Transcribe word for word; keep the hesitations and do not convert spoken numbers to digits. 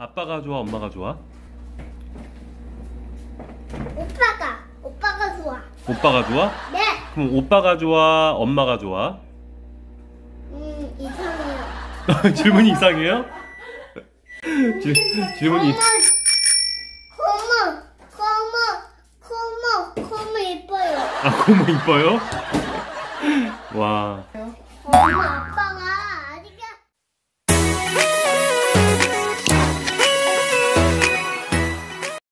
아빠가 좋아, 엄마가 좋아? 오빠가 오빠가 좋아. 오빠가 좋아? 네. 그럼 오빠가 좋아, 엄마가 좋아? 음 이상해요. 질문이 이상해요? 질, 질문이 고모 고모 고모 고모 고모 이뻐요. 아, 고모 이뻐요? 와.